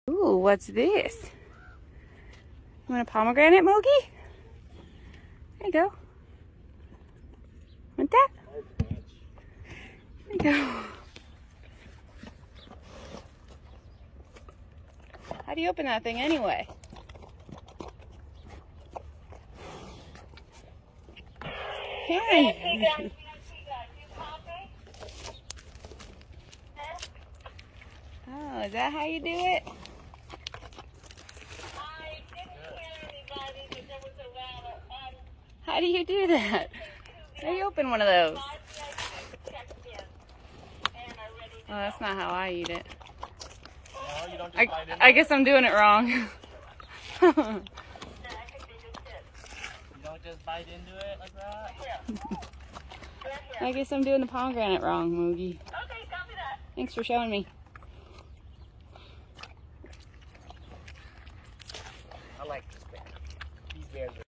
Ooh, what's this? You want a pomegranate, Mogi? There you go. Want that? There you go. How do you open that thing anyway? Hey. Oh, is that how you do it? I didn't hear anybody, but there was a rattle. How do you do that? How do you open one of those? Oh, that's not how I eat it. No, you don't just bite into I guess I'm doing it wrong. You don't just bite into it like that? I guess I'm doing the pomegranate wrong, Moogie. Okay, copy that. Thanks for showing me. I like this bear. These bears are